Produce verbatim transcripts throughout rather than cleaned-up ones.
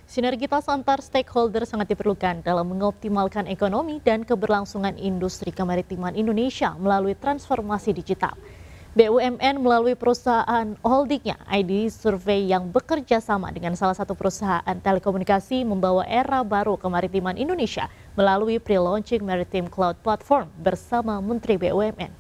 Sinergitas antar stakeholder sangat diperlukan dalam mengoptimalkan ekonomi dan keberlangsungan industri kemaritiman Indonesia melalui transformasi digital. B U M N melalui perusahaan holdingnya I D Survey yang bekerja sama dengan salah satu perusahaan telekomunikasi membawa era baru kemaritiman Indonesia melalui pre-launching Maritime Cloud Platform bersama Menteri B U M N.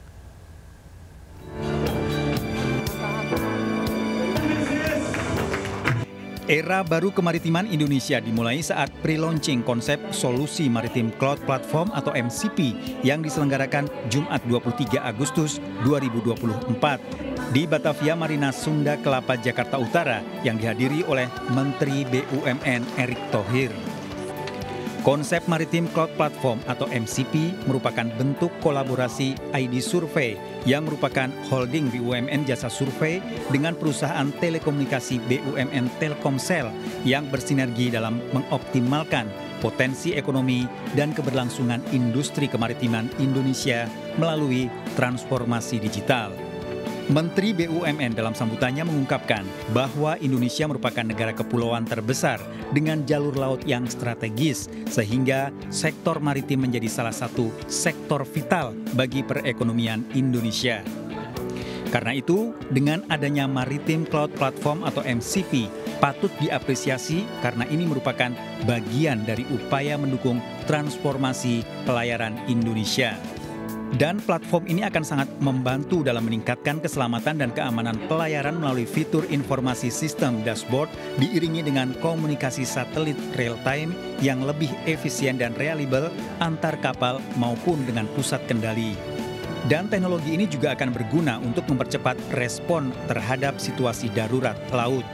Era baru kemaritiman Indonesia dimulai saat pre-launching konsep Solusi Maritime Cloud Platform atau M C P yang diselenggarakan Jumat dua puluh tiga Agustus dua ribu dua puluh empat di Batavia Marina Sunda Kelapa, Jakarta Utara yang dihadiri oleh Menteri B U M N Erick Thohir. Konsep Maritime Cloud Platform atau M C P merupakan bentuk kolaborasi I D Survey yang merupakan holding B U M N Jasa Survei dengan perusahaan telekomunikasi B U M N Telkomsel yang bersinergi dalam mengoptimalkan potensi ekonomi dan keberlangsungan industri kemaritiman Indonesia melalui transformasi digital. Menteri B U M N dalam sambutannya mengungkapkan bahwa Indonesia merupakan negara kepulauan terbesar dengan jalur laut yang strategis, sehingga sektor maritim menjadi salah satu sektor vital bagi perekonomian Indonesia. Karena itu, dengan adanya Maritime Cloud Platform atau M C P, patut diapresiasi karena ini merupakan bagian dari upaya mendukung transformasi pelayaran Indonesia. Dan platform ini akan sangat membantu dalam meningkatkan keselamatan dan keamanan pelayaran melalui fitur informasi sistem dashboard diiringi dengan komunikasi satelit real time yang lebih efisien dan reliable antar kapal maupun dengan pusat kendali. Dan teknologi ini juga akan berguna untuk mempercepat respon terhadap situasi darurat laut.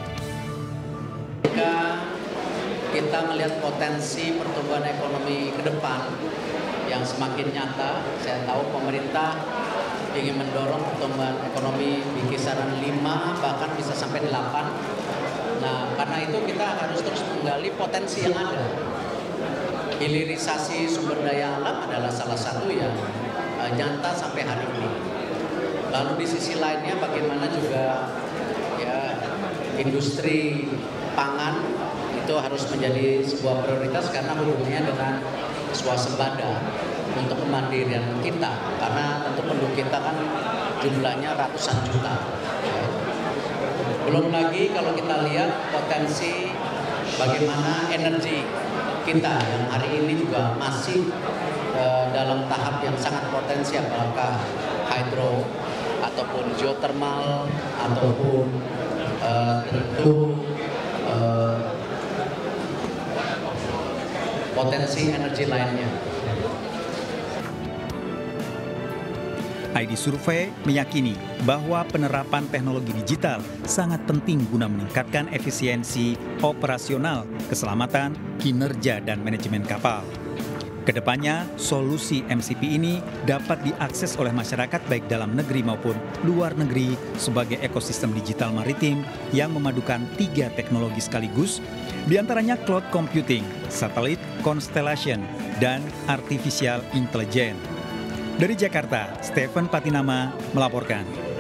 Jika kita melihat potensi pertumbuhan ekonomi ke depan yang semakin nyata, saya tahu pemerintah ingin mendorong pertumbuhan ekonomi di kisaran lima bahkan bisa sampai delapan. Nah, karena itu kita harus terus menggali potensi yang ada. Hilirisasi sumber daya alam adalah salah satu yang uh, nyata sampai hari ini. Lalu di sisi lainnya bagaimana juga ya industri pangan itu harus menjadi sebuah prioritas karena hubungannya dengan swasembada untuk kemandirian kita, karena tentu penduduk kita kan jumlahnya ratusan juta. Belum lagi kalau kita lihat potensi bagaimana energi kita yang hari ini juga masih uh, dalam tahap yang sangat potensi, apakah hydro ataupun geothermal ataupun uh, tentu uh, potensi energi lainnya. I D Survey meyakini bahwa penerapan teknologi digital sangat penting guna meningkatkan efisiensi operasional, keselamatan, kinerja, dan manajemen kapal. Kedepannya, solusi M C P ini dapat diakses oleh masyarakat baik dalam negeri maupun luar negeri sebagai ekosistem digital maritim yang memadukan tiga teknologi sekaligus, diantaranya cloud computing, satelit constellation, dan artificial intelligence. Dari Jakarta, Stephen Patinama melaporkan.